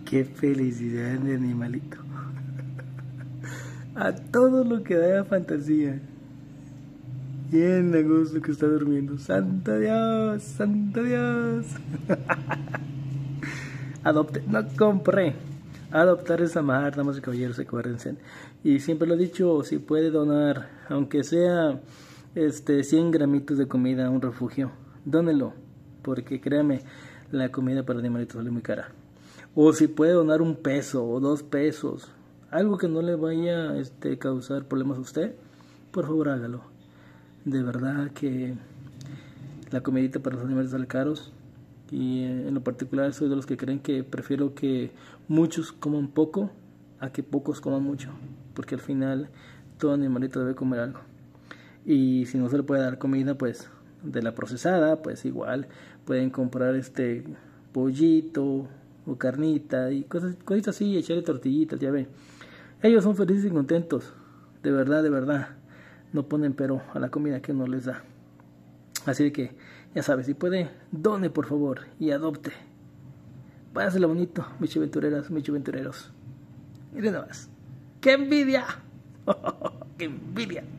Qué felicidad de animalito. A todo lo que da fantasía. Bien a gusto que está durmiendo. ¡Santo Dios! ¡Santo Dios! Adopte, no compré. Adoptar es amar, damas y caballeros, acuérdense. Y siempre lo he dicho, si puede donar, aunque sea 100 gramitos de comida a un refugio, dónelo. Porque créame, la comida para animalitos sale muy cara. O si puede donar 1 peso o 2 pesos, algo que no le vaya a causar problemas a usted, por favor hágalo. De verdad que la comidita para los animales sale caros. Y en lo particular soy de los que creen que prefiero que muchos coman poco a que pocos coman mucho, porque al final todo animalito debe comer algo. Y si no se le puede dar comida pues de la procesada, pues igual pueden comprar pollito o carnita y cositas así, y echarle tortillitas, ya ven. Ellos son felices y contentos, de verdad, no ponen pero a la comida que uno les da. Así que, ya sabes, si puede, done por favor y adopte. Váyaselo bonito, mis aventureras, mis aventureros. Miren nada más. ¡Qué envidia! ¡Qué envidia!